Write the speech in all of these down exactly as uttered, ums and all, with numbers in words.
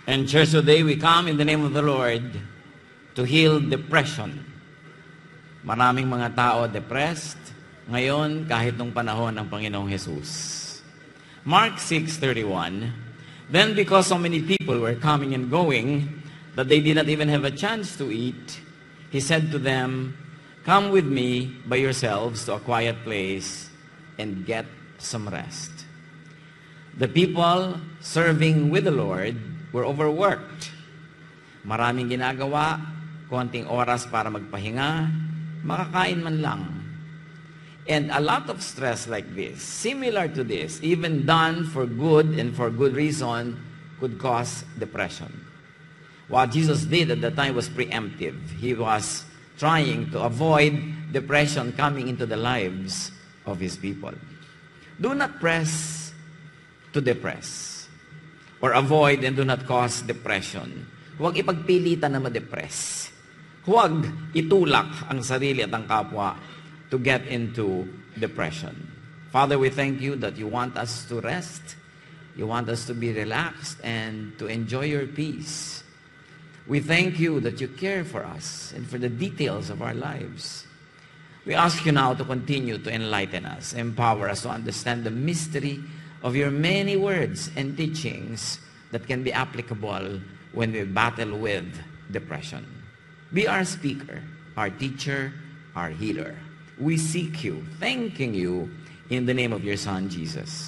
And church, today we come in the name of the Lord to heal depression. Maraming mga tao depressed ngayon kahit nung panahon ng Panginoong Jesus. Mark six thirty-one, then because so many people were coming and going that they did not even have a chance to eat, he said to them, come with me by yourselves to a quiet place and get some rest. The people serving with the Lord were overworked. Maraming ginagawa, konting oras para magpahinga, makakain man lang. And a lot of stress like this, similar to this, even done for good and for good reason, could cause depression. What Jesus did at the time was preemptive. He was trying to avoid depression coming into the lives of His people. Do not press to depress or avoid and do not cause depression. Huwag ipagpilitan na ma-depress. Huwag itulak ang sarili at ang kapwa to get into depression. Father, we thank you that you want us to rest, you want us to be relaxed and to enjoy your peace. We thank you that you care for us and for the details of our lives. We ask you now to continue to enlighten us, empower us to understand the mystery of your many words and teachings that can be applicable when we battle with depression. Be our speaker, our teacher, our healer. We seek you, thanking you in the name of your Son, Jesus.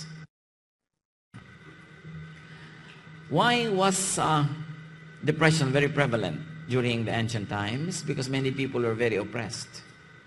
Why was uh, depression very prevalent during the ancient times? Because many people were very oppressed.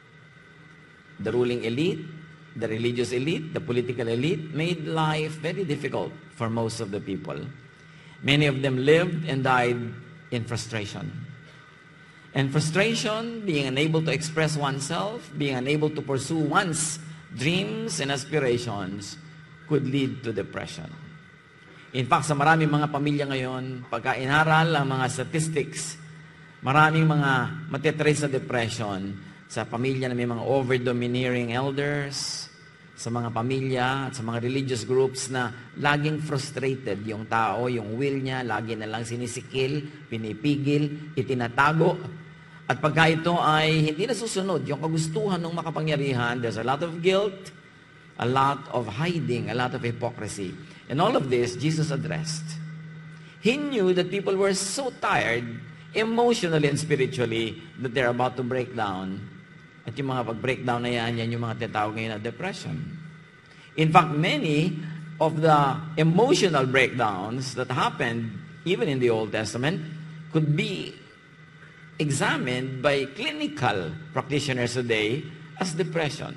The ruling elite, the religious elite, the political elite made life very difficult for most of the people. Many of them lived and died in frustration. And frustration, being unable to express oneself, being unable to pursue one's dreams and aspirations, could lead to depression. In fact, sa maraming mga pamilya ngayon, pagka inaral ang mga statistics, maraming mga matitrace sa depression sa pamilya na may mga over-domineering elders, sa mga pamilya at sa mga religious groups na laging frustrated yung tao, yung will niya, lagi na lang sinisikil, pinipigil, itinatago. At pagka ito ay hindi nasusunod, yung kagustuhan ng makapangyarihan, there's a lot of guilt, a lot of hiding, a lot of hypocrisy. And all of this, Jesus addressed. He knew that people were so tired, emotionally and spiritually, that they're about to break down. At yung mga pag-breakdown na yan, yan yung mga tinatawag ngayon na depression. In fact, many of the emotional breakdowns that happened, even in the Old Testament, could be examined by clinical practitioners today as depression.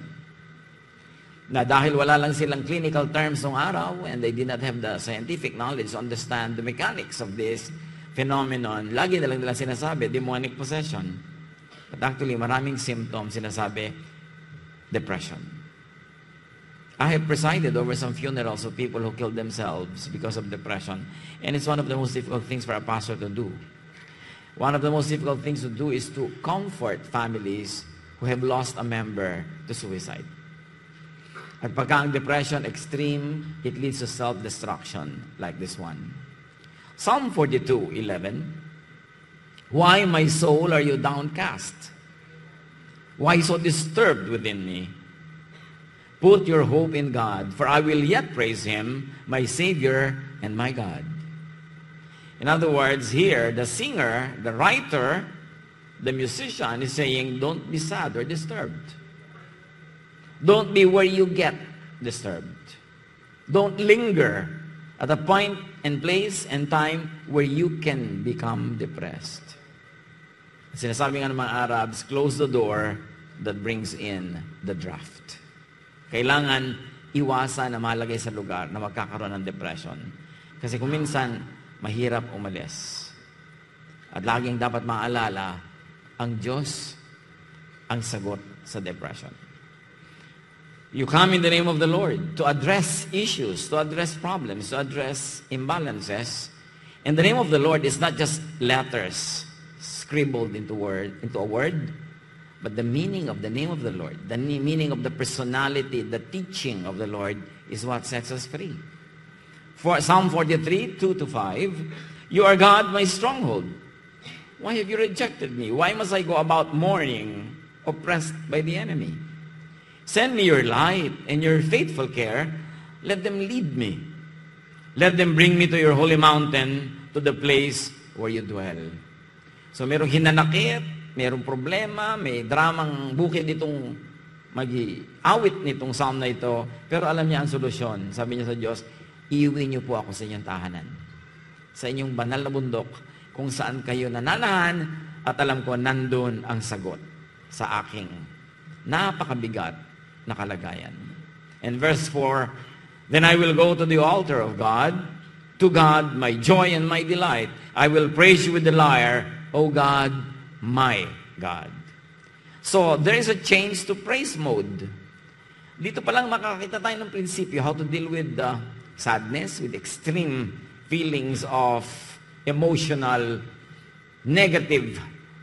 Na dahil wala lang silang clinical terms ng araw and they did not have the scientific knowledge to understand the mechanics of this phenomenon, lagi na lang nila sinasabi, demonic possession. But actually, maraming symptoms sinasabi, depression. I have presided over some funerals of people who killed themselves because of depression. And it's one of the most difficult things for a pastor to do. One of the most difficult things to do is to comfort families who have lost a member to suicide. At pagka ang depression extreme, it leads to self-destruction like this one. Psalm forty-two eleven. Why, my soul, are you downcast? Why so disturbed within me? Put your hope in God, for I will yet praise Him, my Savior and my God. In other words, here, the singer, the writer, the musician is saying, don't be sad or disturbed. Don't be where you get disturbed. Don't linger at a point and place and time where you can become depressed. Sinasabi nga ng mga Arabs, close the door that brings in the draft. Kailangan iwasan na malagay sa lugar na magkakaroon ng depression. Kasi kung minsan, mahirap umalis. At laging dapat maalala, ang Diyos ang sagot sa depression. You come in the name of the Lord to address issues, to address problems, to address imbalances. And the name of the Lord is not just letters scribbled into word into a word, but the meaning of the name of the Lord, the meaning of the personality, the teaching of the Lord is what sets us free. For Psalm forty-three, two to five, You are God, my stronghold. Why have you rejected me? Why must I go about mourning, oppressed by the enemy? Send me your light and your faithful care. Let them lead me. Let them bring me to your holy mountain, to the place where you dwell. So merong hinanakit, merong problema, may dramang bukid itong mag-awit nitong psalm na ito, pero alam niya ang solusyon. Sabi niya sa Diyos, iuwi niyo po ako sa inyong tahanan, sa inyong banal na bundok, kung saan kayo nananahan, at alam ko, nandun ang sagot sa aking napakabigat na kalagayan. And verse four, then I will go to the altar of God, to God, my joy and my delight. I will praise you with the lyre, O God, my God. So, there is a change to praise mode. Dito pa lang makakita tayo ng prinsipyo, how to deal with the sadness, with extreme feelings of emotional, negative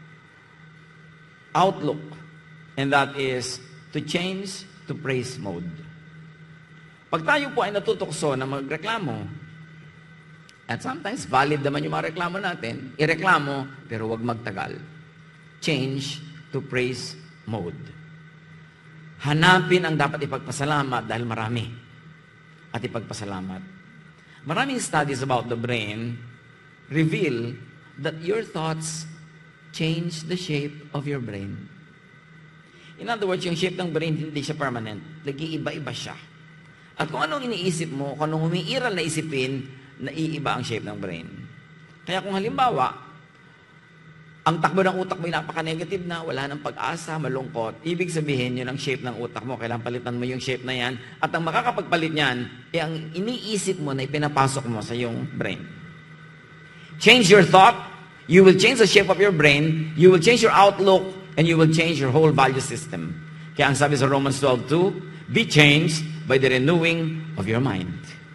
outlook. And that is to change to praise mode. Pag tayo po ay natutokso na magreklamo, at sometimes valid naman yung mga reklamo natin, ireklamo, pero wag magtagal. Change to praise mode. Hanapin ang dapat ipagpasalamat dahil marami. At ipagpasalamat. Maraming studies about the brain reveal that your thoughts change the shape of your brain. In other words, yung shape ng brain, hindi siya permanent. Nag-iiba-iba siya. At kung anong iniisip mo, kung anong umiiral na isipin, naiiba ang shape ng brain. Kaya kung halimbawa, ang takbo ng utak mo ay napaka-negative na, wala ng pag-asa, malungkot, ibig sabihin yun ang shape ng utak mo, kailangan palitan mo yung shape na yan, at ang makakapagpalit niyan, ay ang iniisip mo na ipinapasok mo sa iyong brain. Change your thought, you will change the shape of your brain, you will change your outlook, and you will change your whole value system. Kaya ang sabi sa Romans twelve two, be changed by the renewing of your mind.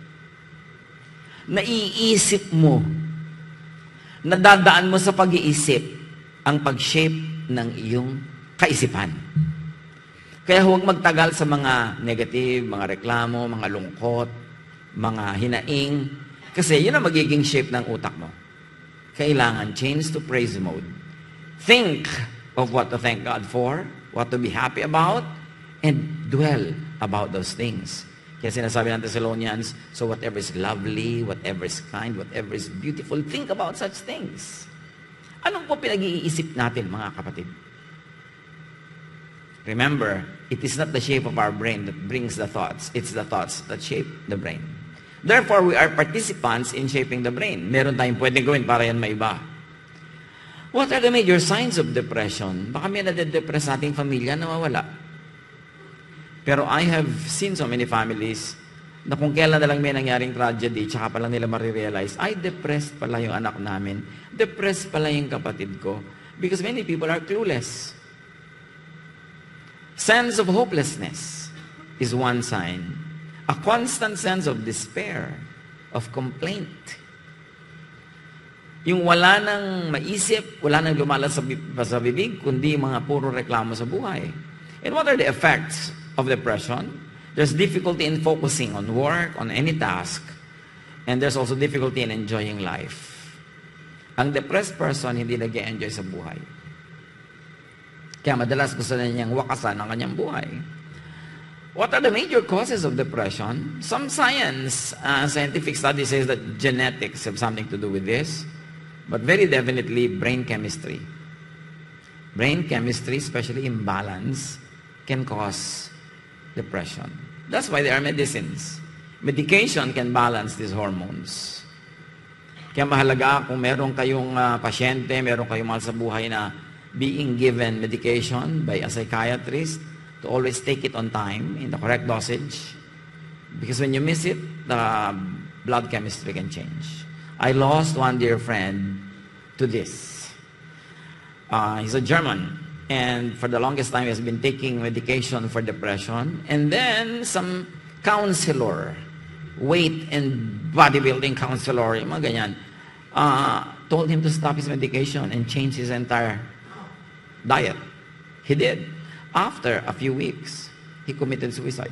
Naiisip mo, nadadaan mo sa pag-iisip ang pag-shape ng iyong kaisipan. Kaya huwag magtagal sa mga negative, mga reklamo, mga lungkot, mga hinaing, kasi yun ang magiging shape ng utak mo. Kailangan change to praise mode. Think of what to thank God for, what to be happy about, and dwell about those things. Kaya sinasabi ng Thessalonians, so whatever is lovely, whatever is kind, whatever is beautiful, think about such things. Anong po pinag-iisip natin, mga kapatid? Remember, it is not the shape of our brain that brings the thoughts. It's the thoughts that shape the brain. Therefore, we are participants in shaping the brain. Meron tayong pwedeng gawin para yan maiba. What are the major signs of depression? Baka may nade-depress sa ating pamilya na mawala. Pero I have seen so many families na kung kailan na lang may nangyaring tragedy, tsaka pa lang nila marirealize, ay, depressed pala yung anak namin. Depressed pala yung kapatid ko. Because many people are clueless. Sense of hopelessness is one sign. A constant sense of despair, of complaint. Yung wala nang maisip, wala nang lumalas sa, sa bibig, kundi mga puro reklamo sa buhay. And what are the effects of depression? There's difficulty in focusing on work, on any task, and there's also difficulty in enjoying life. Ang depressed person, hindi nag-enjoy sa buhay. Kaya madalas gusto na niyang wakasan ang kanyang buhay. What are the major causes of depression? Some science, uh, scientific study says that genetics have something to do with this, but very definitely brain chemistry. Brain chemistry, especially imbalance, can cause depression. That's why there are medicines. Medication can balance these hormones. Kaya mahalaga kung meron kayong uh, pasyente, meron kayong mahal sa buhay na being given medication by a psychiatrist, to always take it on time, in the correct dosage. Because when you miss it, the blood chemistry can change. I lost one dear friend to this. Uh, he's a German. And for the longest time, he has been taking medication for depression. And then, some counselor, weight and bodybuilding counselor, yung mga ganyan, uh, told him to stop his medication and change his entire diet. He did. After a few weeks, he committed suicide.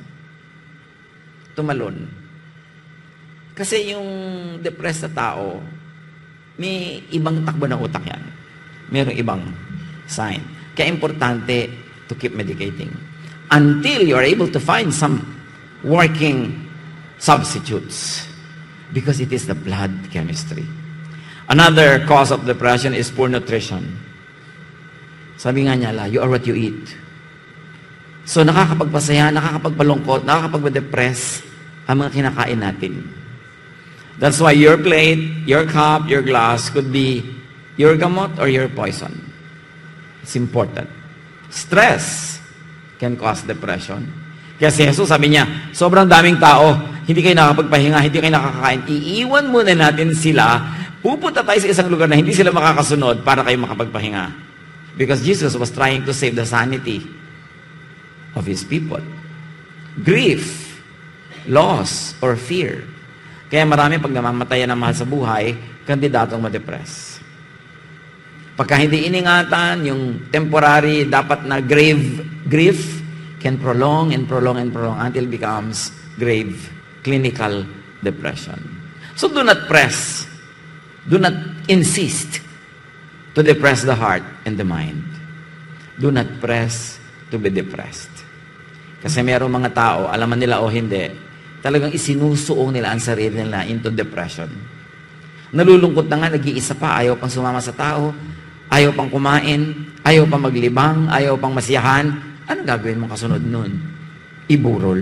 Tumalon. Kasi yung depressed na tao, may ibang takbo ng utak yan. Merong ibang sign. Kaya importante to keep medicating. Until you're able to find some working substitutes. Because it is the blood chemistry. Another cause of depression is poor nutrition. Sabi nga niya, you are what you eat. So nakakapagpasaya, nakakapagpalungkot, nakakapagpa-depress ang mga kinakain natin. That's why your plate, your cup, your glass could be your gamot or your poison. It's important. Stress can cause depression. Kaya si Jesus sabi niya, sobrang daming tao, hindi kayo nakakapagpahinga, hindi kayo nakakakain. Iiwan muna natin sila, pupunta tayo sa isang lugar na hindi sila makakasunod para kayo makapagpahinga. Because Jesus was trying to save the sanity of His people. Grief, loss, or fear. Kaya marami pag namamatayan ng mahal sa buhay, kandidatong ma-depress. Pagka hindi iningatan, yung temporary, dapat na grave grief can prolong and prolong and prolong until it becomes grave clinical depression. So do not press. Do not insist to depress the heart and the mind. Do not press to be depressed. Kasi mayroong mga tao, alaman nila o hindi, talagang isinusuong nila ang sarili nila into depression. Nalulungkot na nga, nag-iisa pa, ayaw pang sumama sa tao, ayaw pang kumain, ayaw pang maglibang, ayaw pang masiyahan. Anong gagawin mong kasunod nun? Iburol.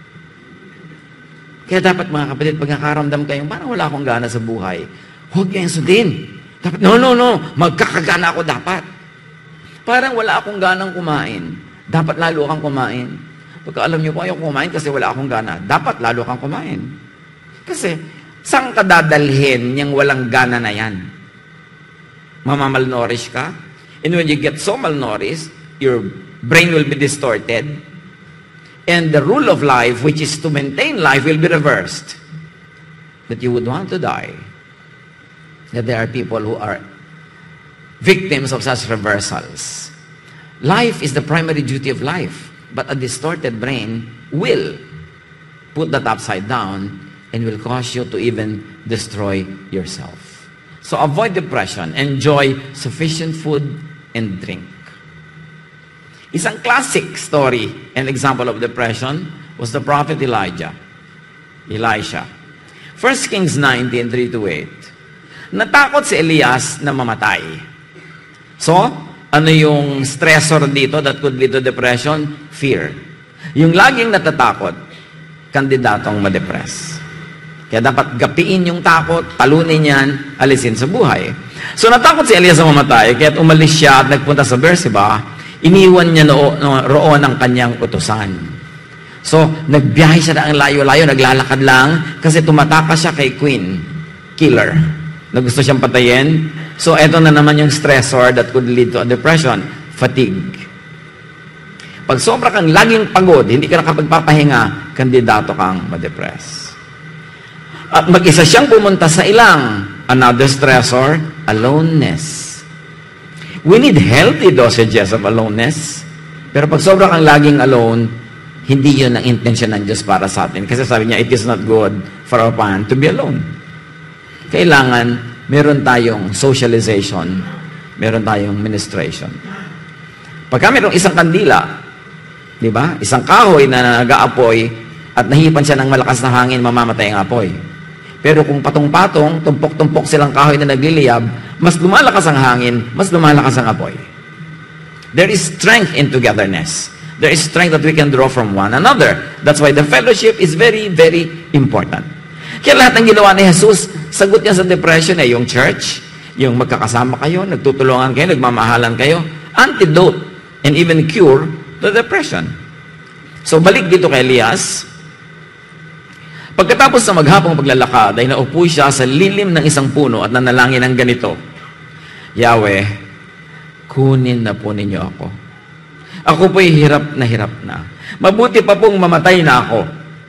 Kaya dapat mga kapatid, pag nakaramdam kayo, parang wala akong gana sa buhay, huwag kayong sundin. Dapat, no, no, no, magkakagana ako dapat. Parang wala akong ganang kumain. Dapat lalo kang kumain. Pagka alam niyo po, ayaw kumain kasi wala akong gana. Dapat lalo kang kumain. Kasi, saan ka dadalhin yung walang gana na yan? Mamamalnourish ka? And when you get so malnourished, your brain will be distorted. And the rule of life, which is to maintain life, will be reversed. That you would want to die. That there are people who are victims of such reversals. Life is the primary duty of life. But a distorted brain will put that upside down and will cause you to even destroy yourself. So avoid depression. Enjoy sufficient food and drink. Isang classic story and example of depression was the prophet Elijah. Elisha. First Kings nineteen, three to eight. Natakot si Elias na mamatay. So, ano yung stressor dito that could lead to depression? Fear. Yung laging natatakot, kandidatong ma-depress. Kaya dapat gapiin yung takot, talunin yan, alisin sa buhay. So natakot si Elias na mamatay, kaya umalis siya at nagpunta sa Beersheba, iniwan niya no, no, roon ang kanyang utusan. So, nagbiyahe siya na ang layo-layo, naglalakad lang, kasi tumatakas siya kay Queen, killer, na gusto siyang patayin. So, eto na naman yung stressor that could lead to a depression, fatigue. Pag sobra kang laging pagod, hindi ka nakapagpapahinga, kandidato kang ma-depress. At mag-isa siyang pumunta sa ilang, another stressor, aloneness. We need healthy dosages of aloneness. Pero pag sobra kang laging alone, hindi yun ang intention ng Diyos para sa atin. Kasi sabi niya, it is not good for a man to be alone. Kailangan, meron tayong socialization, meron tayong ministration. Pagka mayroong isang kandila, di ba? Isang kahoy na nag-aapoy at nahipan siya ng malakas na hangin, mamamatay ang apoy. Pero kung patong-patong, tumpok-tumpok silang kahoy na nagliliyab, mas lumalakas ang hangin, mas lumalakas ang apoy. There is strength in togetherness. There is strength that we can draw from one another. That's why the fellowship is very, very important. Kaya lahat ng ginawa ni Jesus, sagot niya sa depression eh, yung church, yung magkakasama kayo, nagtutulungan kayo, nagmamahalan kayo, antidote and even cure the depression. So balik dito kay Elias. Pagkatapos sa maghapong paglalakad, ay naupo siya sa lilim ng isang puno at nanalangin ng ganito, Yahweh, kunin na po ninyo ako. Ako po'y hirap na hirap na. Mabuti pa pong mamatay na ako.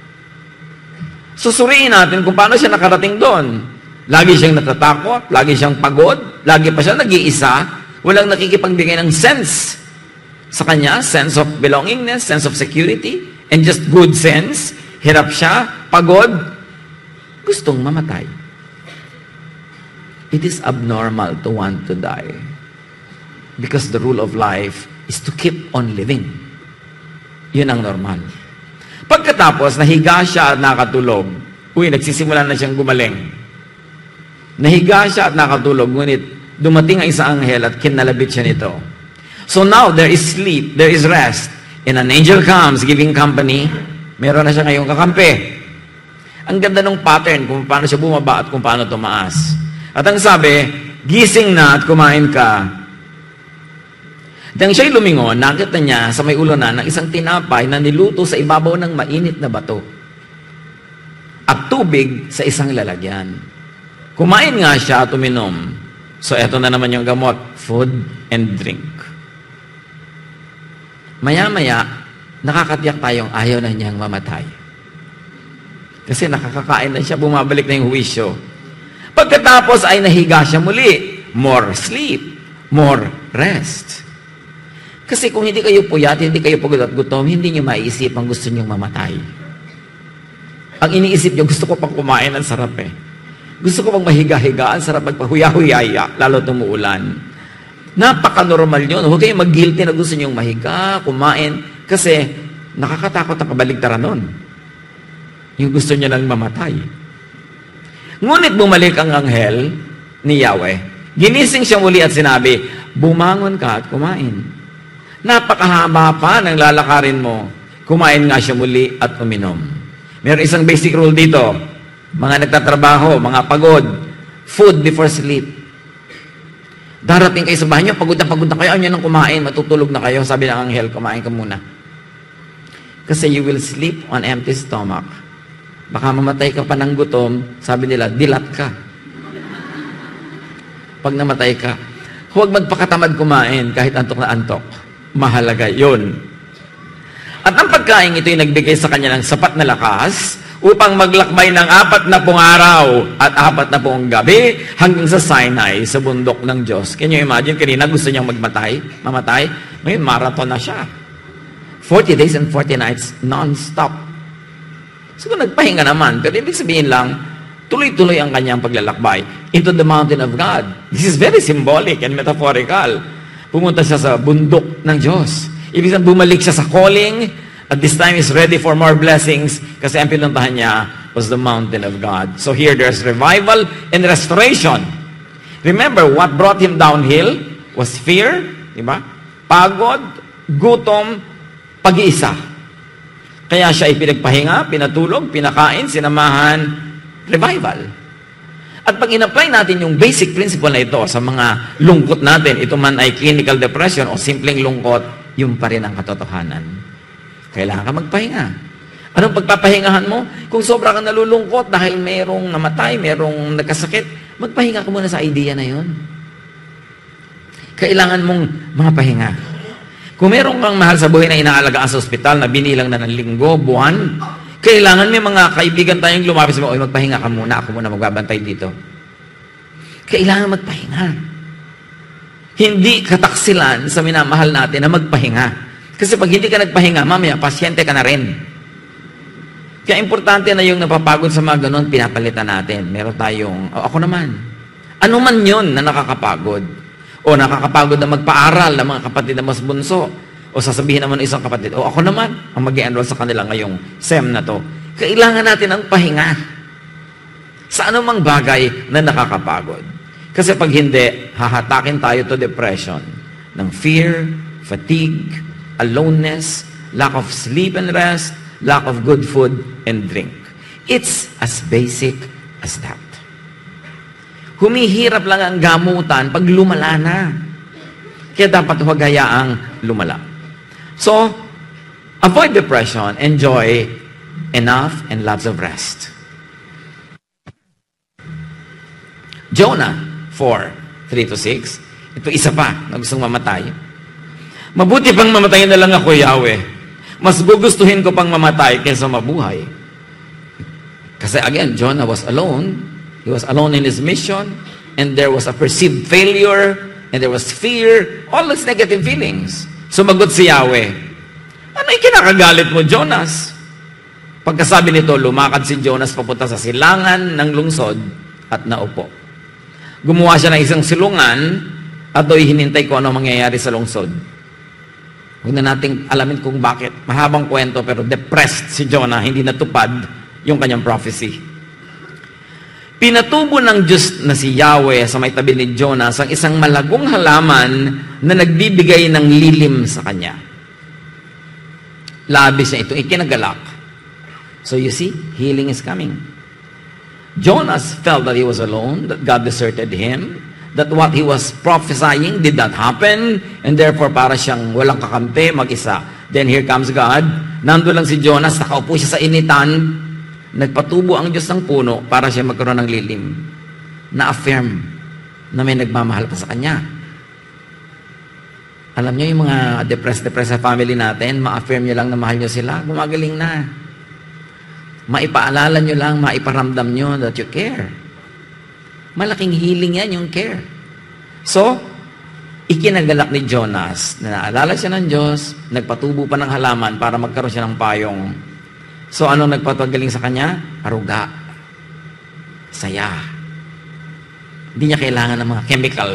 Susuriin natin kung paano siya nakarating doon. Lagi siyang natatakot, lagi siyang pagod, lagi pa siya nag-iisa, walang nakikipagbigay ng sense sa kanya, sense of belongingness, sense of security, and just good sense. Hirap siya, pagod, gustong mamatay. it is abnormal to want to die. Because the rule of life is to keep on living. Yun ang normal. Pagkatapos, nahiga siya at nakatulog. Uy, nagsisimula na siyang gumaling. Nahiga siya at nakatulog, ngunit dumating ang isang anghel at kinalabit siya nito. So now, there is sleep, there is rest. And an angel comes, giving company. Meron na siya ngayong kakampi. Ang ganda ng pattern kung paano siya bumaba at kung paano tumaas. At ang sabi, gising na at kumain ka. Nang siya'y lumingon, nakita niya sa may ulo na ng isang tinapay na niluto sa ibabaw ng mainit na bato. At tubig sa isang lalagyan. Kumain nga siya at uminom. So eto na naman yung gamot, food and drink. Maya-maya, nakakatiyak tayong ayaw na niyang mamatay. Kasi nakakakain na siya, bumabalik na yung huwisyo. Pagkatapos ay nahiga siya muli. More sleep, more rest. Kasi kung hindi kayo puyat, hindi kayo pagod at gutom, hindi niyo maiisip ang gusto niyong mamatay. Ang iniisip niyo, gusto ko pang kumain, ang sarap eh. Gusto ko pang mahiga-higa, ang sarap magpahuya-huyaya, lalo tumuulan. Napaka-normal yun. Huwag kayong mag-guilty na gusto niyong mahiga, kumain, kasi nakakatakot ang kabaligtaran nun. Yung gusto niya lang mamatay. Ngunit bumalik ang anghel ni Yahweh. Ginising siya muli at sinabi, bumangon ka at kumain. Napakahaba pa ng lalakarin mo. Kumain nga siya muli at uminom. Meron isang basic rule dito. Mga nagtatrabaho, mga pagod, food before sleep. Darating kayo sa bahay niyo, pagod na pagod na kayo, ayaw niyo nang kumain, matutulog na kayo. Sabi ng anghel, kumain ka muna. Kasi you will sleep on empty stomach. Baka mamatay ka pa ng gutom, sabi nila, dilat ka. Pag namatay ka, huwag magpakatamad kumain kahit antok na antok. Mahalaga yun. At ang pagkain ito ay nagbigay sa kanya ng sapat na lakas upang maglakbay ng apat na pung araw at apat na pung gabi hanggang sa Sinai, sa bundok ng Diyos. Can you imagine? Kanina gusto niyang magmatay, mamatay. Ngayon, marathon na siya. forty days and forty nights, non-stop. So, nagpahinga naman. Pero ibig sabihin lang, tuloy-tuloy ang kanyang paglalakbay into the mountain of God. This is very symbolic and metaphorical. Pumunta siya sa bundok ng Diyos. Ibig sabihin, bumalik siya sa calling. At this time is ready for more blessings kasi ang pinuntahan niya was the mountain of God. So here there's revival and restoration. Remember, what brought him downhill was fear, di ba? Pagod, gutom, pag-iisa. Kaya siya ay pinagpahinga, pinatulog, pinakain, sinamahan, revival. At pag in-apply natin yung basic principle na ito sa mga lungkot natin, ito man ay clinical depression o simpleng lungkot, yun pa rin ang katotohanan. Kailangan ka magpahinga. Anong pagpapahingahan mo? Kung sobra kang nalulungkot dahil mayroong namatay, mayroong nagkasakit, magpahinga ka muna sa idea na yun. Kailangan mong mapahinga. Kung meron kang mahal sa buhay na inaalagaan sa ospital na binilang na ng linggo, buwan, kailangan may mga kaibigan tayong lumapit sa mga, oy, magpahinga ka muna, ako muna magbabantay dito. Kailangan magpahinga. Hindi kataksilan sa minamahal natin na magpahinga. Kasi pag hindi ka nagpahinga, mamaya, pasyente ka na rin. Kaya importante na yung napapagod sa mga ganun, pinapalitan natin. Meron tayong, oh, ako naman. Ano man yun na nakakapagod? O nakakapagod na magpaaral ng mga kapatid na mas bunso. O sasabihin naman ng isang kapatid, o ako naman, ang mag-enroll sa kanila ngayong SEM na to. Kailangan natin ang pahinga. Sa anumang bagay na nakakapagod. Kasi pag hindi, hahatakin tayo to depression. Ng fear, fatigue, aloneness, lack of sleep and rest, lack of good food and drink. It's as basic as that. Humihirap lang ang gamutan pag lumala na. Kaya dapat huwag hayaang lumala. So, avoid depression, enjoy enough and lots of rest. Jonah four, three to six. Ito isa pa na gustong mamatay. Mabuti pang mamatayin na lang ako, Yahweh. Mas gugustuhin ko pang mamatay kaysa mabuhay. Kasi again, Jonah was alone. He was alone in his mission. And there was a perceived failure. And there was fear. All those negative feelings. Sumagot si Yahweh. Ano yung kinakagalit mo, Jonas? Pagkasabi nito, lumakad si Jonas papunta sa silangan ng lungsod at naupo. Gumawa siya ng isang silungan at do'y hinintay ko ano mangyayari sa lungsod. Huwag na nating alamin kung bakit. Mahabang kwento pero depressed si Jonah, hindi natupad yung kanyang prophecy. Pinatubo ng Diyos na si Yahweh sa may tabi ni Jonas ang isang malagong halaman na nagbibigay ng lilim sa kanya. Labis niya ito, ikinagalak. So you see, healing is coming. Jonas felt that he was alone, that God deserted him, that what he was prophesying did not happen, and therefore para siyang walang kakampi, mag-isa. Then here comes God. Nandun lang si Jonas, nakaupo siya sa initan. Nagpatubo ang Diyos ng puno para siya magkaroon ng lilim. Na-affirm na may nagmamahal pa sa kanya. Alam niyo yung mga depressed-depressed sa family natin, ma-affirm niyo lang na mahal niyo sila, gumagaling na. Maipaalala niyo lang, maiparamdam niyo that you care. Malaking healing yan, yung care. So, ikinagalak ni Jonas na naalala siya ng Diyos, nagpatubo pa ng halaman para magkaroon siya ng payong. So, anong nagpapagaling sa kanya? Aruga. Saya. Hindi niya kailangan ng mga chemical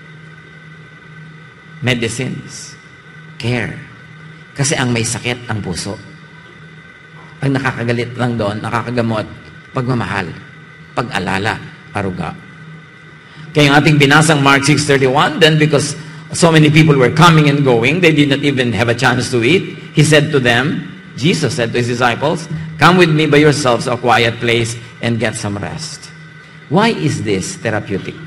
medicines. Care. Kasi ang may sakit, ang puso. Ang nakakagalit lang doon, nakakagamot, pagmamahal, pag-alala, aruga. Kaya yung ating binasang Mark six thirty-one, then because so many people were coming and going, they did not even have a chance to eat, He said to them, Jesus said to His disciples, "Come with me by yourselves to a quiet place and get some rest." Why is this therapeutic?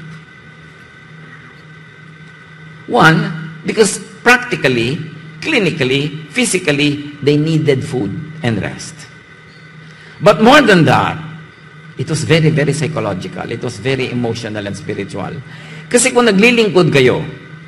One, because practically, clinically, physically, they needed food and rest. But more than that, it was very, very psychological. It was very emotional and spiritual. Kasi kung naglilingkod kayo,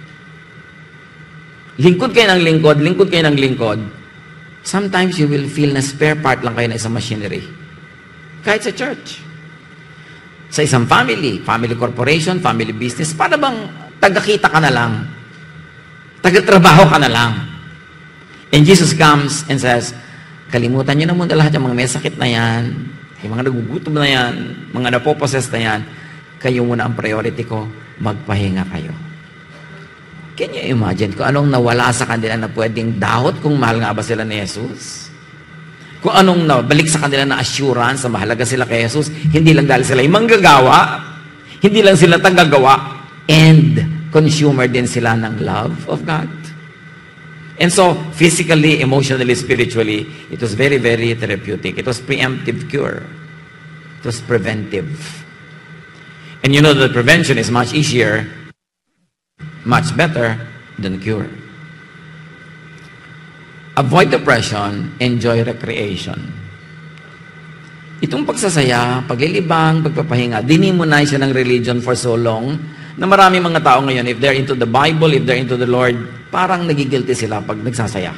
lingkod kayo ng lingkod, lingkod kayo ng lingkod, sometimes you will feel na spare part lang kayo na isang machinery. Kahit sa church. Sa isang family, family corporation, family business, para bang taga-kita ka na lang. Taga-trabaho ka na lang. And Jesus comes and says, kalimutan nyo na muna lahat yung mga may sakit na yan, yung mga nagugutom na yan, mga napoposes na yan, kayo muna ang priority ko, magpahinga kayo. Can you imagine kung anong nawala sa kanila na pwedeng dahot kung mahal nga ba sila ni Jesus? Kung anong nabalik sa kanila na assurance na mahalaga sila kay Jesus, hindi lang dahil sila yung manggagawa, hindi lang sila tagagawa, and consumer din sila ng love of God. And so, physically, emotionally, spiritually, it was very, very therapeutic. It was preemptive cure. It was preventive. And you know that prevention is much easier, much better than cure. Avoid depression, enjoy recreation. Itong pagsasaya, paglilibang, pagpapahinga, dinimonay siya ng religion for so long na marami mga tao ngayon, if they're into the Bible, if they're into the Lord, parang nagigilty sila pag nagsasaya.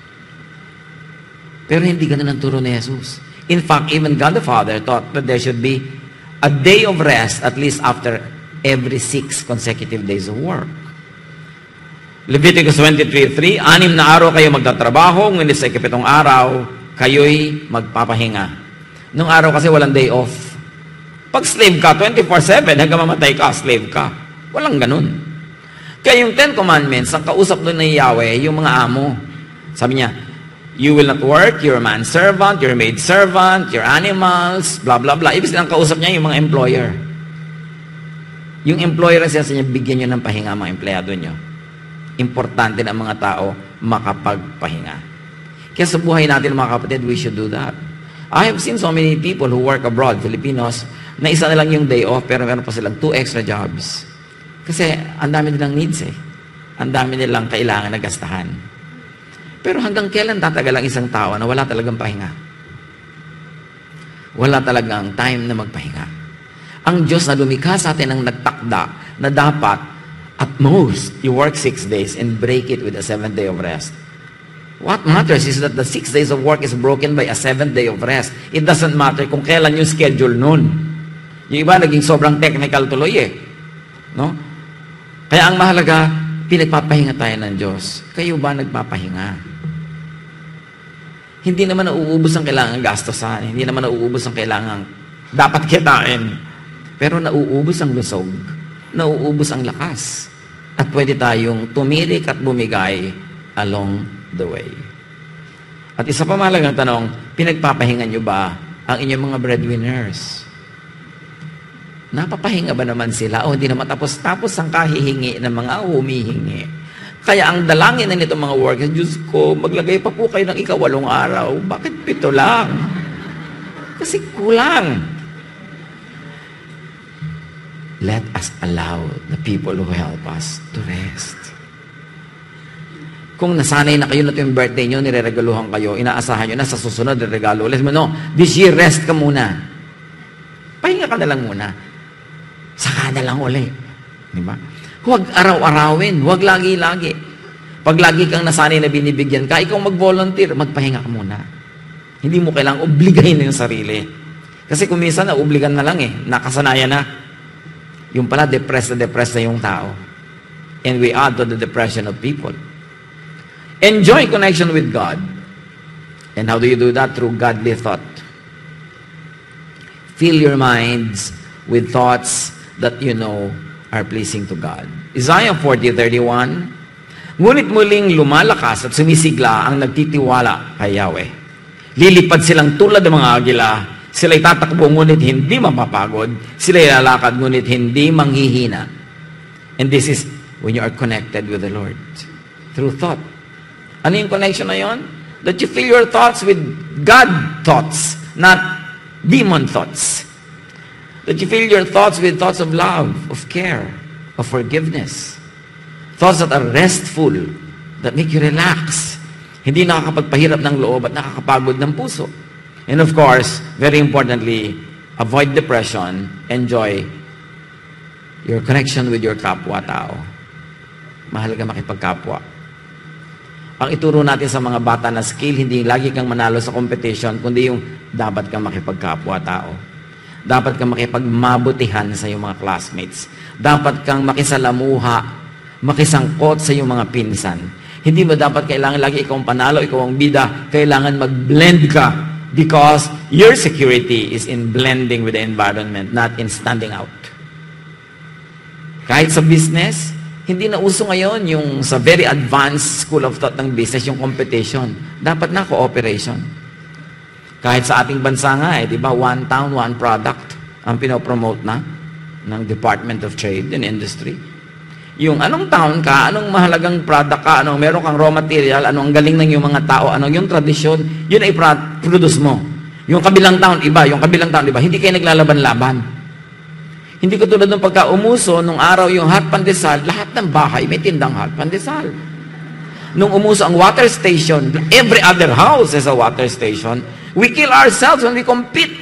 Pero hindi ganun ang turo ni Jesus. In fact, even God the Father taught that there should be a day of rest at least after every six consecutive days of work. Leviticus twenty-three three, anim na araw kayo magtatrabaho, ngunit sa ikapitong araw, kayo'y magpapahinga. Nung araw kasi walang day off. Pag slave ka, twenty-four seven, hanggang mamatay ka, slave ka. Walang ganun. Kaya yung Ten Commandments, ang kausap doon ni Yahweh, yung mga amo. Sabi niya, you will not work, your manservant, your maidservant, your animals, blah, blah, blah. Ibig sabihin, ang kausap niya yung mga employer. Yung employer ang sinasabi niya, bigyan niyo ng pahinga mga empleyado niyo. Importante na mga tao makapagpahinga. Kaya sa buhay natin, mga kapatid, we should do that. I have seen so many people who work abroad, Filipinos, na isa na lang yung day off, pero meron pa silang two extra jobs. Kasi ang dami nilang needs eh. Ang dami nilang kailangan na gastahan. Pero hanggang kailan tatagal ang isang tao na wala talagang pahinga? Wala talagang time na magpahinga. Ang Diyos na lumikha sa atin ang nagtakda na dapat at most, you work six days and break it with a seventh day of rest. What matters is that the six days of work is broken by a seventh day of rest. It doesn't matter kung kailan yung schedule nun. Yung iba, naging sobrang technical tuloy eh. No? Kaya ang mahalaga, pinagpapahinga tayo ng Diyos. Kayo ba nagpapahinga? Hindi naman nauubos ang kailangang gastosan. Hindi naman nauubos ang kailangang dapat kitain. Pero nauubos ang lusog. nauubos ang lakas. At pwede tayong tumirik at bumigay along the way. At isa pa mahalagang tanong, pinagpapahinga nyo ba ang inyong mga breadwinners? Napapahinga ba naman sila o hindi naman tapos-tapos ang kahihingi ng mga humihingi? Kaya ang dalangin na nitong mga workers, Diyos ko, maglagay pa po kayo ng ikawalong araw. Bakit pito lang? Kasi kulang. Let us allow the people who help us to rest. Kung nasanay na kayo na ito yung birthday nyo, nireregaluhan kayo, inaasahan nyo na sa susunod, regalo ulit. No, this year, rest ka muna. Pahinga ka na lang muna. Saka na lang uli. Di ba? Huwag araw-arawin. Huwag lagi-lagi. Pag lagi kang nasanay na binibigyan ka, ikaw mag-volunteer, magpahinga ka muna. Hindi mo kailangang obligahin na yung sarili. Kasi kung minsan na, obligan na lang eh. Nakasanayan na. Yung pala, depressed na depressed na yung tao. And we add to the depression of people. Enjoy connection with God. And how do you do that? Through godly thought. Fill your minds with thoughts that you know are pleasing to God. Isaiah forty thirty-one, ngunit muling lumalakas at sumisigla ang nagtitiwala kay Yahweh. Lilipad silang tulad ng mga agila. Sila'y tatakbo ngunit hindi mapapagod. Sila'y lalakad ngunit hindi manghihina. And this is when you are connected with the Lord. Through thought. Ano yung connection na yun? That you fill your thoughts with God thoughts, not demon thoughts. That you fill your thoughts with thoughts of love, of care, of forgiveness. Thoughts that are restful, that make you relax. Hindi nakakapagpahirap ng loob at nakakapagod ng puso. And of course, very importantly, avoid depression, enjoy your connection with your kapwa-tao. Mahalaga makipagkapwa. Ang ituro natin sa mga bata na skill, hindi lagi kang manalo sa competition, kundi yung dapat kang makipagkapwa-tao. Dapat kang makipagmabutihan sa iyong mga classmates. Dapat kang makisalamuha, makisangkot sa iyong mga pinsan. Hindi mo dapat kailangan lagi ikaw ang panalo, ikaw ang bida. Kailangan mag-blend ka because your security is in blending with the environment, not in standing out. Kahit sa business, hindi na uso ngayon yung sa very advanced school of thought ng business, yung competition. Dapat na cooperation. Kahit sa ating bansa nga, eh, di ba, one town, one product ang pinopromote na ng Department of Trade and Industry. Yung anong town ka, anong mahalagang product ka, anong meron kang raw material, anong galing ng yung mga tao, anong yung tradisyon, yun ay produce mo. Yung kabilang town, iba. Yung kabilang town, iba. Hindi kayo naglalaban-laban. Hindi ko tulad ng pagka-umuso, nung araw yung hot pandesal, lahat ng bahay may tindang hot pandesal. Nung umuso ang water station, every other house has a water station. We kill ourselves when we compete.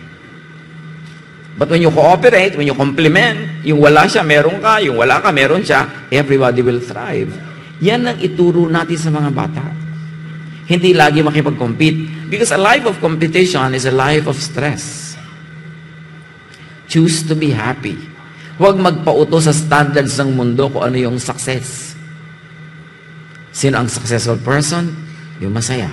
But when you cooperate, when you complement, yung wala siya, meron ka, yung wala ka, meron siya, everybody will thrive. Yan ang ituro natin sa mga bata. Hindi lagi makipag-compete. Because a life of competition is a life of stress. Choose to be happy. Huwag magpauto sa standards ng mundo kung ano yung success. Sino ang successful person? Yung masaya.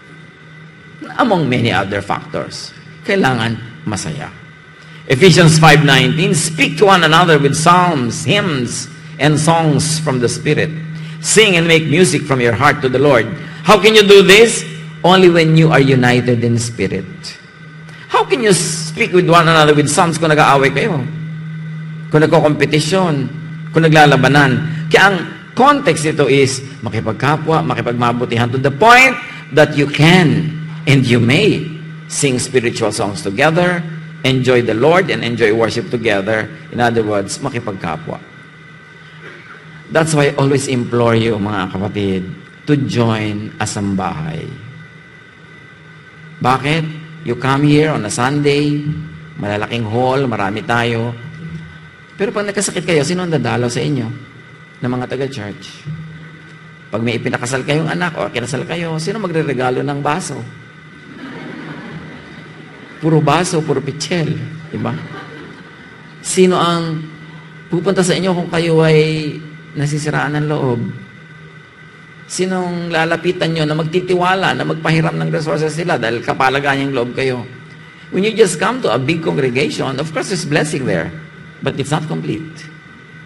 Among many other factors. Kailangan masaya. Ephesians five nineteen, speak to one another with psalms, hymns, and songs from the Spirit. Sing and make music from your heart to the Lord. How can you do this? Only when you are united in spirit. How can you speak with one another with psalms kung nag-aaway kayo? Kung nagko-kompetisyon, kung naglalabanan. Kaya ang context ito is makipagkapwa, makipagmabutihan to the point that you can and you may sing spiritual songs together, enjoy the Lord, and enjoy worship together. In other words, makipagkapwa. That's why I always implore you, mga kapatid, to join a sambahay. Bakit? You come here on a Sunday, malalaking hall, marami tayo. Pero pag nagkasakit kayo, sino ang dadalaw sa inyo ng mga taga-church? Pag may ipinakasal kayong anak o kinasal kayo, sino magre-regalo ng baso? Puro baso, puro pichel. Diba? Sino ang pupunta sa inyo kung kayo ay nasisiraan ng loob? Sinong lalapitan nyo na magtitiwala, na magpahiram ng resources sila dahil kapalagan yung loob kayo? When you just come to a big congregation, of course there's blessing there, but it's not complete.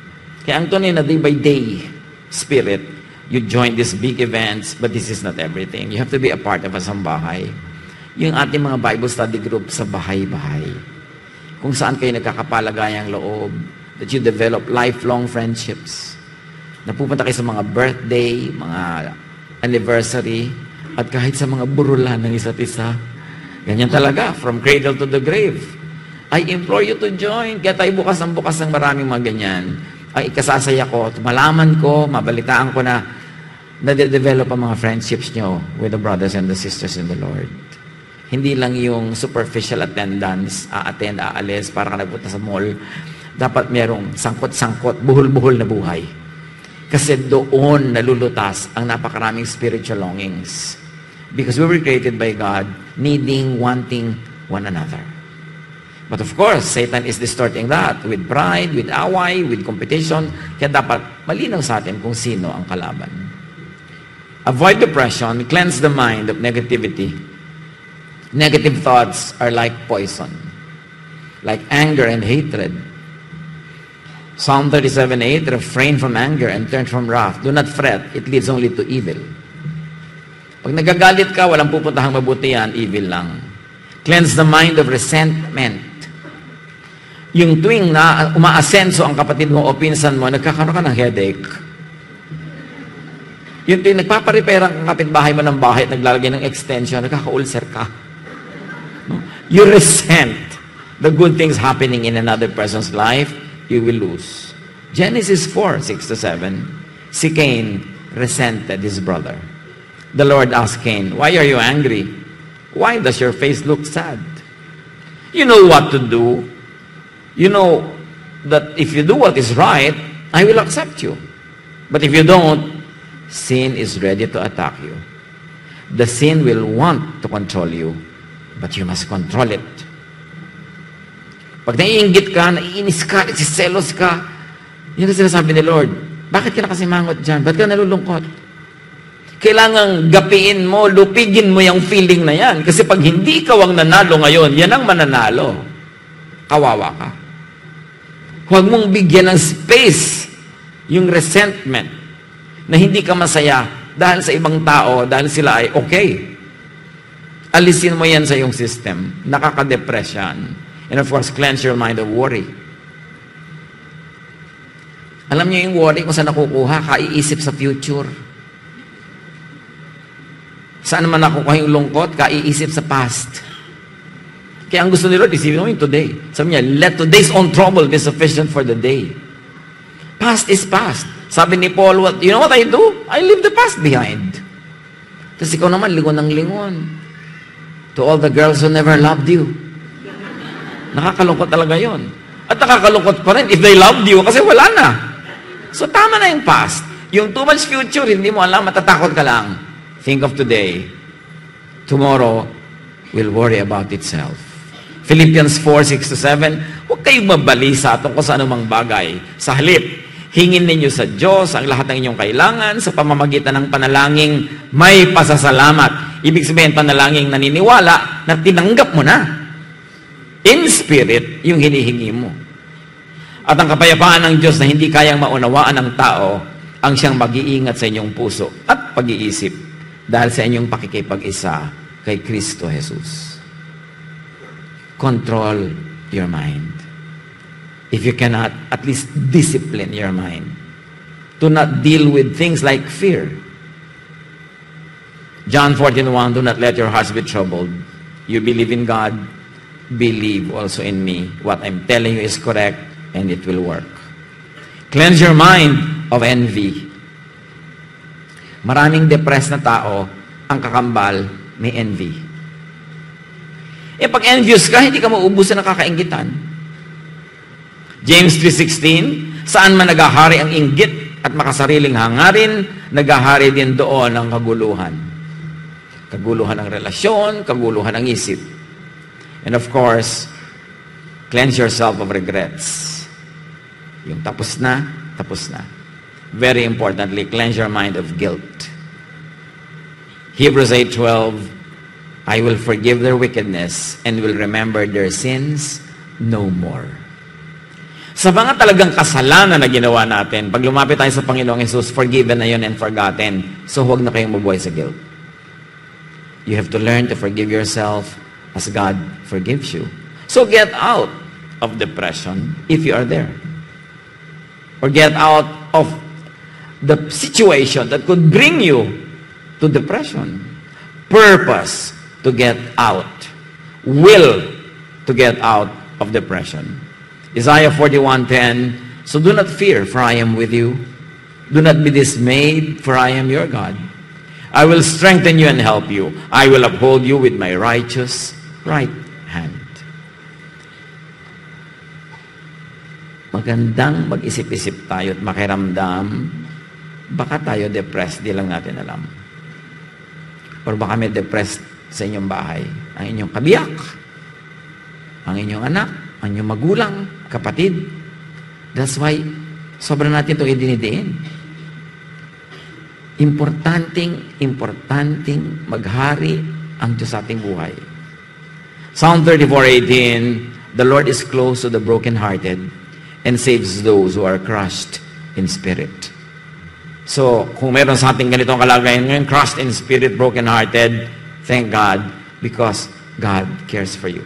Kaya ang tunay na day by day spirit, you join these big events, but this is not everything. You have to be a part of a sambahay. Yung ating mga Bible study group sa bahay-bahay. Kung saan kayo nagkakapalagayang loob, that you develop lifelong friendships. Napupunta kayo sa mga birthday, mga anniversary, at kahit sa mga burulan ng isa't isa. Ganyan talaga, from cradle to the grave. I implore you to join. Kaya tayo bukas ang bukas ng maraming mga ganyan. Ay ikasasaya ko, malaman ko, mabalitaan ko na nade-develop ang mga friendships nyo with the brothers and the sisters in the Lord. Hindi lang yung superficial attendance, a-attend, aalis, para ka nagpunta sa mall. Dapat merong sangkot-sangkot, buhol-buhol na buhay. Kasi doon nalulutas ang napakaraming spiritual longings. Because we were created by God, needing, wanting one another. But of course, Satan is distorting that with pride, with away, with competition. Kaya dapat malinaw sa atin kung sino ang kalaban. Avoid depression, cleanse the mind of negativity. Negative thoughts are like poison, like anger and hatred. Psalm thirty-seven eight, refrain from anger and turn from wrath. Do not fret, it leads only to evil. Pag nagagalit ka, walang pupuntahang mabuti yan, evil lang. Cleanse the mind of resentment. Yung tuwing na umaasenso ang kapatid mo o pinsan mo, nagkakaroon ka ng headache. Yung tuwing nagpaparepair ang kapitbahay mo ng bahay at naglalagay ng extension, nagkaka-ulcer ka. You resent the good things happening in another person's life, you will lose. Genesis four, six to seven, si Cain resented his brother. The Lord asked Cain, why are you angry? Why does your face look sad? You know what to do. You know that if you do what is right, I will accept you. But if you don't, sin is ready to attack you. The sin will want to control you, but you must control it. Pag naiinggit ka, naiinis ka, nagsiselos ka, yun ang sinasabi ni Lord, bakit ka nakasimangot dyan? Ba't ka nalulungkot? Kailangang gapiin mo, lupigin mo yung feeling na yan. Kasi pag hindi ka ang nanalo ngayon, yan ang mananalo. Kawawa ka. Huwag mong bigyan ng space yung resentment na hindi ka masaya dahil sa ibang tao, dahil sila ay okay. Alisin mo yan sa iyong system. Nakaka-depress yan. And of course, cleanse your mind of worry. Alam niyo yung worry kung saan nakukuha, kaiisip sa future. Saan naman nakukuha yung lungkot? Kaiisip sa past. Kaya ang gusto ni Lord, isipin mo yung today. Sabi niya, let today's own trouble be sufficient for the day. Past is past. Sabi ni Paul, what, you know what I do? I leave the past behind. Tapos ikaw naman, lingon ng lingon. To all the girls who never loved you. Nakakalungkot talaga yon. At nakakalungkot pa rin if they loved you kasi wala na. So tama na yung past. Yung too much future, hindi mo alam, matatakot ka lang. Think of today. Tomorrow will worry about itself. Philippians four, six to seven, huwag kayong mabalisa tungkol sa anumang bagay. Sa halip, hingin ninyo sa Diyos ang lahat ng inyong kailangan sa pamamagitan ng panalangin may pasasalamat. Ibig sabihin, panalangin naniniwala na tinanggap mo na. In spirit, yung hinihingi mo. At ang kapayapaan ng Diyos na hindi kayang maunawaan ng tao, ang siyang mag-iingat sa inyong puso at pag-iisip dahil sa inyong pakikipag-isa kay Kristo Jesus. Control your mind. If you cannot, at least discipline your mind. Do not deal with things like fear. John fourteen one, do not let your hearts be troubled. You believe in God, believe also in me. What I'm telling you is correct and it will work. Cleanse your mind of envy. Maraming depressed na tao, ang kakambal, may envy. Eh pag envious ka, hindi ka mauubusan ng kakainggitan. James three sixteen, saan man nagahari ang inggit at makasariling hangarin, nagahari din doon ang kaguluhan. Kaguluhan ng relasyon, kaguluhan ng isip. And of course, cleanse yourself of regrets. Yung tapos na, tapos na. Very importantly, cleanse your mind of guilt. Hebrews eight twelve, I will forgive their wickedness and will remember their sins no more. Sa mga talagang kasalanan na ginawa natin, pag lumapit tayo sa Panginoong Jesus, forgiven na yun and forgotten. So huwag na kayong mabuhay sa guilt. You have to learn to forgive yourself as God forgives you. So get out of depression if you are there. Or get out of the situation that could bring you to depression. Purpose to get out. Will to get out of depression. Isaiah forty-one ten, so do not fear, for I am with you. Do not be dismayed, for I am your God. I will strengthen you and help you. I will uphold you with my righteous right hand. Magandang mag-isip-isip tayo at makiramdam, baka tayo depressed, di lang natin alam. Or baka may depressed sa inyong bahay. Ang inyong kabiyak, ang inyong anak, ang inyong magulang, kapatid. That's why, sobrang natin ito idinidiin. Importanting, importanting maghari ang Diyos sa ating buhay. Psalm thirty-four eighteen, the Lord is close to the brokenhearted and saves those who are crushed in spirit. So, kung meron sa ating ganitong kalagayan ngayon, crushed in spirit, brokenhearted, thank God, because God cares for you.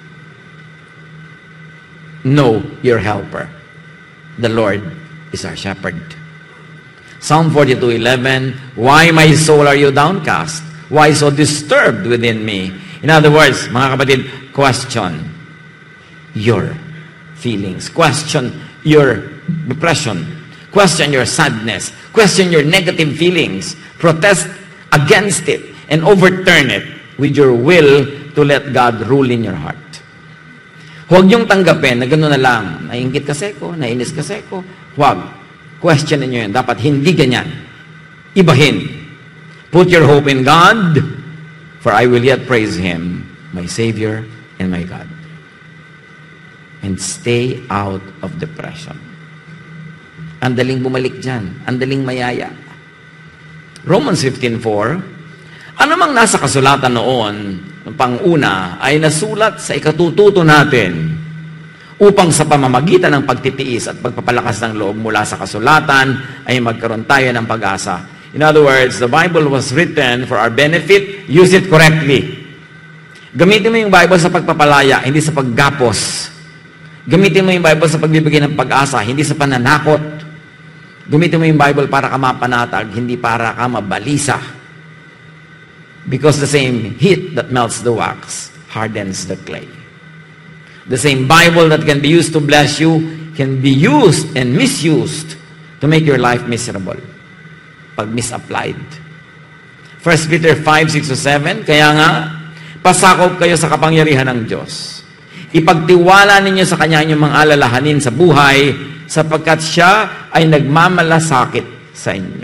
Know your helper. The Lord is our shepherd. Psalm forty-two eleven, why my soul are you downcast? Why so disturbed within me? In other words, mga kapatid, question your feelings. Question your depression. Question your sadness. Question your negative feelings. Protest against it and overturn it with your will to let God rule in your heart. Huwag niyong tanggapin na gano'n na lang. Nainggit kasi ko, nainis kasi ko. Huwag. Question niyo yun. Dapat hindi ganyan. Ibahin. Put your hope in God, for I will yet praise Him, my Savior and my God. And stay out of depression. Ang daling bumalik dyan. Ang daling mayaya. Romans fifteen four, ano mang nasa kasulatan noon, pang-una, ay nasulat sa ikatututo natin upang sa pamamagitan ng pagtitiis at pagpapalakas ng loob mula sa kasulatan ay magkaroon tayo ng pag-asa. In other words, the Bible was written for our benefit. Use it correctly. Gamitin mo yung Bible sa pagpapalaya, hindi sa paggapos. Gamitin mo yung Bible sa pagbibigay ng pag-asa, hindi sa pananakot. Gamitin mo yung Bible para ka mapanatag, hindi para ka mabalisa. Because the same heat that melts the wax hardens the clay. The same Bible that can be used to bless you can be used and misused to make your life miserable pag misapplied. First Peter five, six to seven, kaya nga, pasakop kayo sa kapangyarihan ng Diyos. Ipagtiwala ninyo sa Kanya inyong mga alalahanin sa buhay, sapagkat Siya ay nagmamalasakit sa inyo.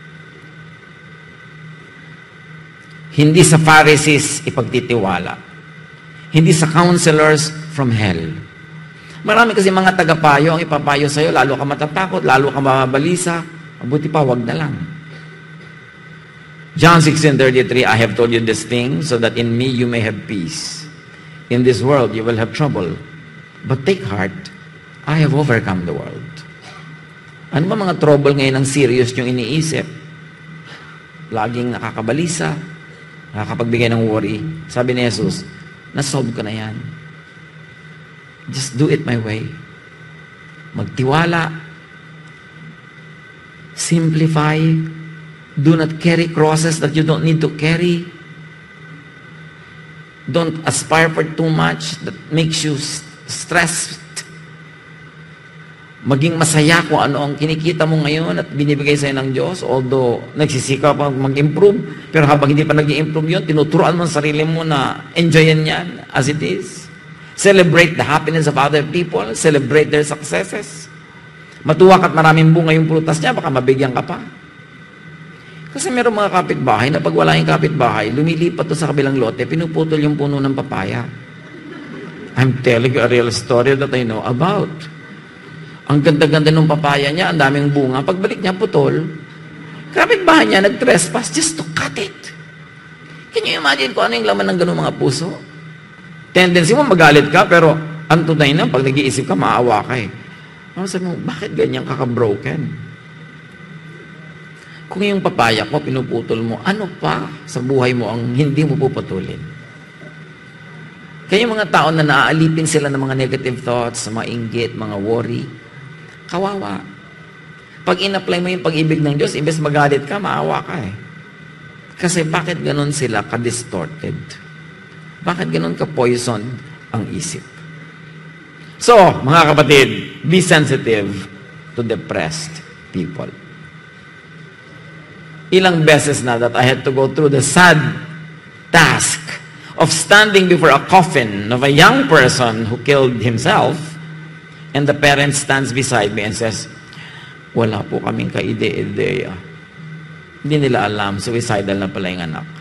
Hindi sa Pharisees ipagtitiwala. Hindi sa counselors from hell. Marami kasi mga tagapayo ang ipapayo sa'yo, lalo ka matatakot, lalo ka mababalisa. Mabuti pa, wag na lang. John sixteen thirty-three, I have told you this thing so that in me you may have peace. In this world you will have trouble. But take heart, I have overcome the world. Ano ba mga trouble ngayon ang serious yung iniisip? Laging nakakabalisa, nakakapagbigay ng worry. Sabi ni Jesus, nasolve ko na yan. Just do it my way. Magtiwala. Simplify. Do not carry crosses that you don't need to carry. Don't aspire for too much that makes you stressed. Maging masaya kung ano ang kinikita mo ngayon at binibigay sa'yo ng Diyos, although nagsisika pa mag-improve, pero habang hindi pa nag-i-improve yun, tinuturuan mo ang sarili mo na enjoyin yan as it is. Celebrate the happiness of other people. Celebrate their successes. Matuwak at maraming bunga yung prutas niya, baka mabigyan ka pa. Kasi meron mga kapitbahay na pag wala yung kapitbahay, lumilipat to sa kabilang lote, pinuputol yung puno ng papaya. I'm telling you a real story that I know about. Ang ganda-ganda ng papaya niya, ang daming bunga. Pagbalik niya, putol. Kapitbahay niya, nag-trespass just to cut it. Can you imagine kung ano yung laman ng ganung mga puso? Tendency mo magalit ka, pero ang tunay na, pag nag-iisip ka, maawa ka eh. Ano sabi mo, bakit ganyan kaka-broken? Kung yung papaya ko, pinuputol mo, ano pa sa buhay mo ang hindi mo puputulin? Kaya yung mga tao na naaalipin sila ng mga negative thoughts, mga inggit, mga worry, kawawa. Pag in-apply mo yung pag-ibig ng Diyos, imbes magalit ka, maawa ka eh. Kasi bakit ganon sila ka-distorted? Bakit ganon ka-poison ang isip? So, mga kapatid, be sensitive to depressed people. Ilang beses na that I had to go through the sad task of standing before a coffin of a young person who killed himself, and the parent stands beside me and says, wala po kaming kaide-ideya. Hindi nila alam, suicidal na pala yung anak.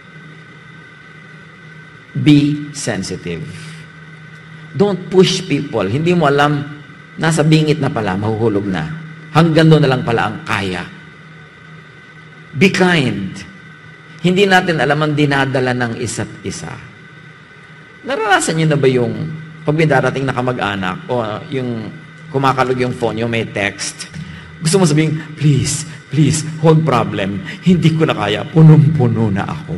Be sensitive. Don't push people. Hindi mo alam, nasa bingit na pala, mahuhulog na. Hanggang doon na lang pala ang kaya. Be kind. Hindi natin alam ang dinadala ng isa't isa. Naranasan niyo na ba yung pag may darating na kamag-anak o yung kumakalog yung phone, yung may text, gusto mo sabihin, please, please, hold problem. Hindi ko na kaya. Punong-puno na ako.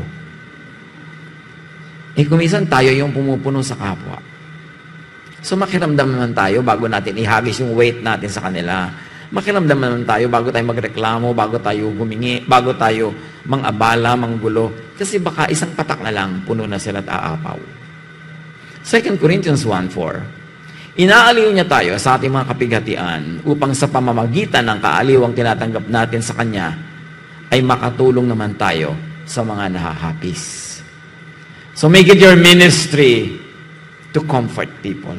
Eh, kumisan tayo yung pumupuno sa kapwa. So, makiramdam naman tayo bago natin ihagis yung weight natin sa kanila. Makiramdam naman tayo bago tayo magreklamo, bago tayo humingi, bago tayo mang-abala, manggulo. Kasi baka isang patak na lang, puno na sila at aapaw. Second Corinthians one four, inaaliw niya tayo sa ating mga kapighatian upang sa pamamagitan ng kaaliwang tinatanggap natin sa Kanya ay makatulong naman tayo sa mga nahahapis. So make it your ministry to comfort people.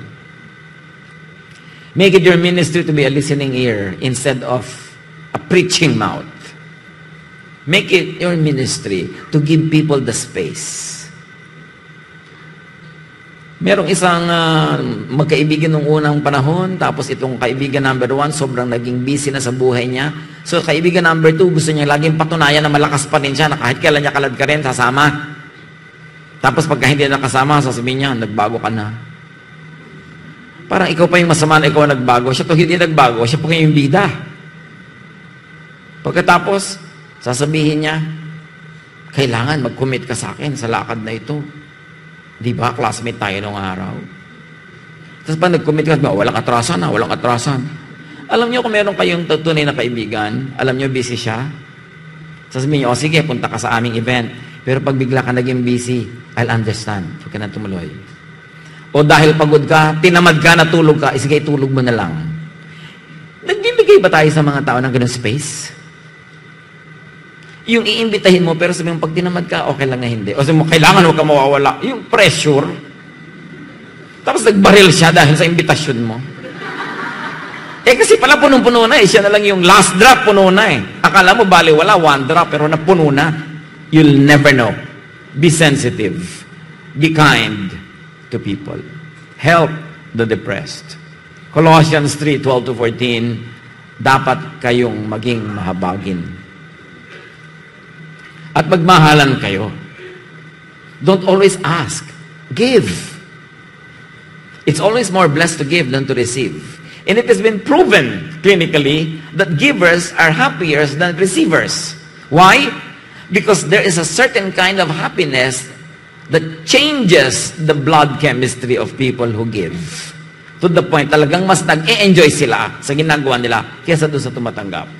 Make it your ministry to be a listening ear instead of a preaching mouth. Make it your ministry to give people the space. Merong isang uh, magkaibigan nung unang panahon, tapos itong kaibigan number one, sobrang naging busy na sa buhay niya. So kaibigan number two, gusto niya laging patunayan na malakas pa rin siya, na kahit kailan niya kalad ka rin, sasama. Tapos pagka hindi na nakasama, sasabihin niya, nagbago ka na. Parang ikaw pa yung masama na ikaw nagbago. Siya to hindi nagbago, siya pa yung bida. Pagkatapos, sasabihin niya, kailangan mag-commit ka sa akin sa lakad na ito. Di ba, classmate tayo nung araw? Tapos pag nag-commit ka, walang atrasan na, walang atrasan. Alam niyo kung meron kayong tunay na kaibigan, alam niyo busy siya, sasabihin niyo, o sige, punta ka sa aming event. Pero pag bigla ka naging busy, I'll understand. Huwag ka na tumuloy. O dahil pagod ka, tinamad ka, natulog ka, sige, tulog mo na lang. Nagbibigay ba tayo sa mga tao ng ganun space? Yung iimbitahin mo, pero sabihin mo, pag tinamad ka, okay lang na hindi. O sabihin mo, kailangan huwag ka mawawala. Yung pressure. Tapos nagbaril siya dahil sa imbitasyon mo. Eh kasi pala punong-puno na eh. Siya na lang yung last drop, puno na eh. Akala mo, bali, wala, one drop, pero napuno na. You'll never know. Be sensitive. Be kind to people. Help the depressed. Colossians three twelve to fourteen, dapat kayong maging mahabagin. At magmahalan kayo. Don't always ask. Give. It's always more blessed to give than to receive. And it has been proven clinically that givers are happier than receivers. Why? Because there is a certain kind of happiness that changes the blood chemistry of people who give. To the point, talagang mas nag-e-enjoy sila sa ginagawa nila kaysa doon sa tumatanggap.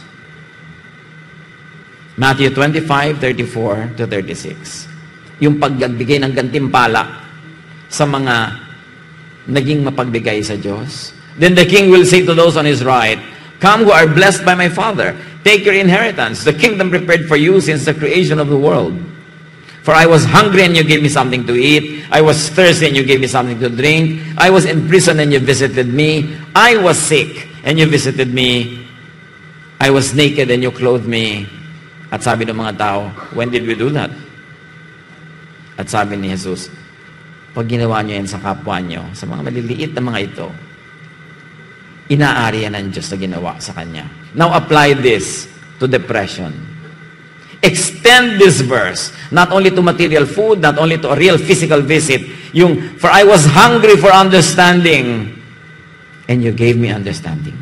Matthew twenty-five thirty-four to thirty-six. Yung pagbigay ng gantimpala sa mga naging mapagbigay sa Diyos. Then the king will say to those on his right, come who are blessed by my Father, take your inheritance, the kingdom prepared for you since the creation of the world. For I was hungry and you gave me something to eat. I was thirsty and you gave me something to drink. I was in prison and you visited me. I was sick and you visited me. I was naked and you clothed me. At sabi ng mga tao, when did we do that? At sabi ni Jesus, pag ginawa nyo yan sa kapwa nyo, sa mga maliliit na mga ito, inaari yan ng Diyos na ginawa sa Kanya. Now apply this to depression. Extend this verse, not only to material food, not only to a real physical visit. Yung, for I was hungry for understanding, and you gave me understanding.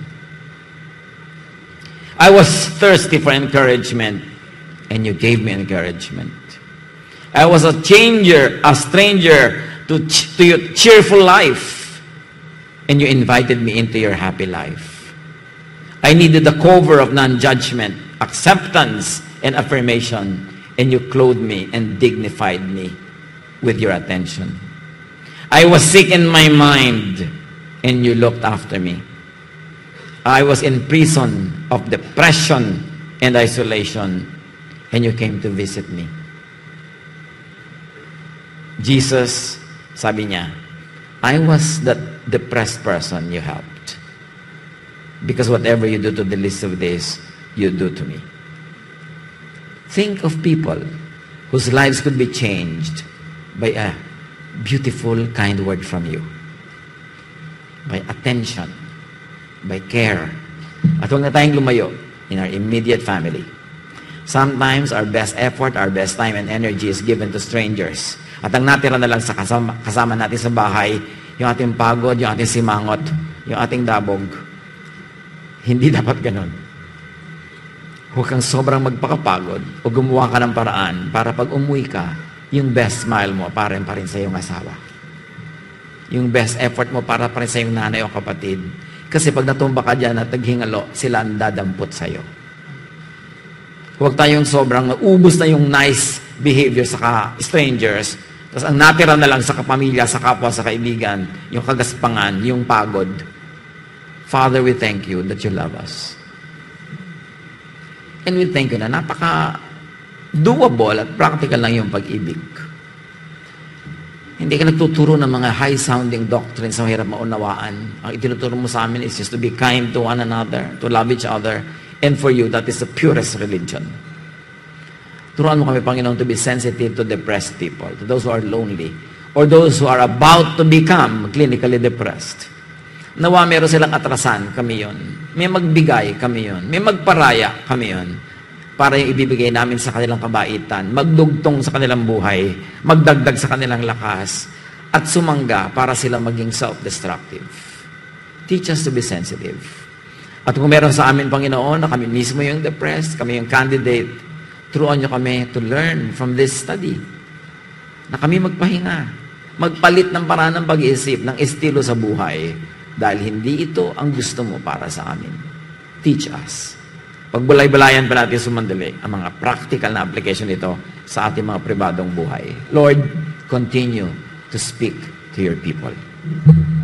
I was thirsty for encouragement, and you gave me encouragement. I was a changer, a stranger to, ch- to your cheerful life, and you invited me into your happy life. I needed the cover of non-judgment, acceptance, and affirmation, and you clothed me and dignified me with your attention. I was sick in my mind, and you looked after me. I was in prison of depression and isolation, and you came to visit me. Jesus, sabi niya, I was that depressed person you helped. Because whatever you do to the least of this, you do to me. Think of people whose lives could be changed by a beautiful, kind word from you. By attention, by care. At huwag na tayong lumayo in our immediate family. Sometimes our best effort, our best time and energy is given to strangers. At ang natira na lang sa kasama, kasama natin sa bahay, yung ating pagod, yung ating simangot, yung ating dabog. Hindi dapat ganun. Huwag kang sobrang magpakapagod o gumawa ka ng paraan para pag umuwi ka, yung best smile mo para pa rin sa iyong asawa. Yung best effort mo para pa rin sa iyong nanay o kapatid. Kasi pag natumba ka dyan at naghingalo, sila ang dadampot sa iyo. Huwag tayong sobrang ubus na yung nice behavior sa strangers, tapos ang natira na lang sa kapamilya, sa kapwa, sa kaibigan, yung kagaspangan, yung pagod. Father, we thank you that you love us. And we thank you na napaka doable at practical lang yung pag-ibig. Hindi ka nagtuturo ng mga high-sounding doctrines na mahirap maunawaan. Ang itinuturo mo sa amin is just to be kind to one another, to love each other, and for you, that is the purest religion. Turuan mo kami, Panginoon, to be sensitive to depressed people, to those who are lonely, or those who are about to become clinically depressed. Nawa meron silang atrasan, kami yon. May magbigay, kami yon. May magparaya, kami yon. Para yung ibibigay namin sa kanilang kabaitan, magdugtong sa kanilang buhay, magdagdag sa kanilang lakas, at sumangga para sila maging self-destructive. Teach us to be sensitive. At kung meron sa amin, Panginoon, na kami mismo yung depressed, kami yung candidate, turuan nyo kami to learn from this study. Na kami magpahinga, magpalit ng paraan ng pag-iisip, ng estilo sa buhay, dahil hindi ito ang gusto mo para sa amin. Teach us. Pagbulay-bulayan pa natin sumandali ang mga practical na application nito sa ating mga pribadong buhay. Lord, continue to speak to your people.